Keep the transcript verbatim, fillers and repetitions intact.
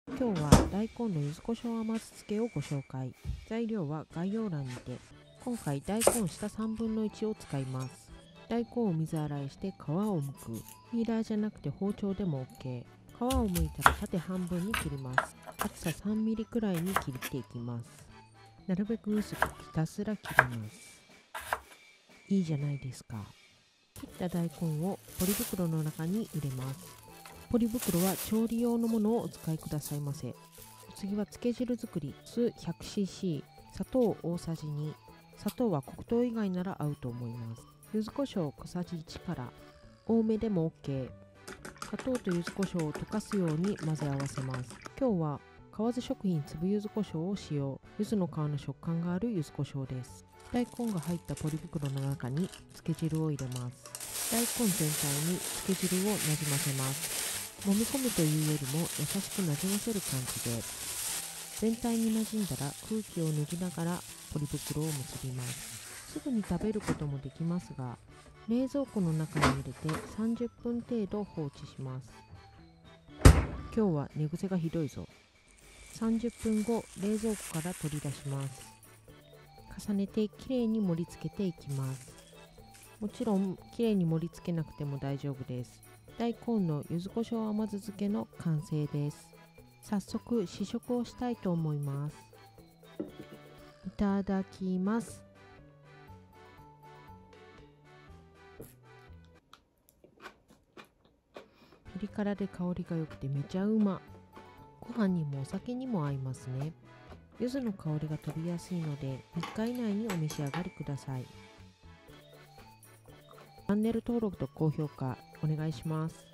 今日は大根の柚子胡椒甘酢漬けをご紹介。材料は概要欄にて。今回大根下さんぶんのいちを使います。大根を水洗いして皮を剥く。ピーラーじゃなくて包丁でも OK。皮を剥いたら縦半分に切ります。厚ささんミリくらいに切っていきます。なるべく薄くひたすら切ります。いいじゃないですか。切った大根をポリ袋の中に入れます。ポリ袋は調理用のものをお使いくださいませ。お次は漬け汁作り。酢 ひゃくシーシー、砂糖大さじに。砂糖は黒糖以外なら合うと思います。柚子胡椒小さじいちから。多めでも OK。砂糖と柚子胡椒を溶かすように混ぜ合わせます。今日は河津食品粒柚子胡椒を使用。柚子の皮の食感がある柚子胡椒です。大根が入ったポリ袋の中に漬け汁を入れます。大根全体に漬け汁をなじませます。揉み込むというよりも優しくなじませる感じで、全体になじんだら空気を抜きながらポリ袋を結びます。すぐに食べることもできますが、冷蔵庫の中に入れてさんじゅっぷん程度放置します。今日は寝癖がひどいぞ。さんじゅっぷんご、冷蔵庫から取り出します。重ねてきれいに盛り付けていきます。もちろんきれいに盛り付けなくても大丈夫です。大根の柚子胡椒甘酢漬けの完成です。早速試食をしたいと思います。いただきます。ピリ辛で香りが良くてめちゃうま。ご飯にもお酒にも合いますね。柚子の香りが飛びやすいのでみっか以内にお召し上がりください。チャンネル登録と高評価お願いします。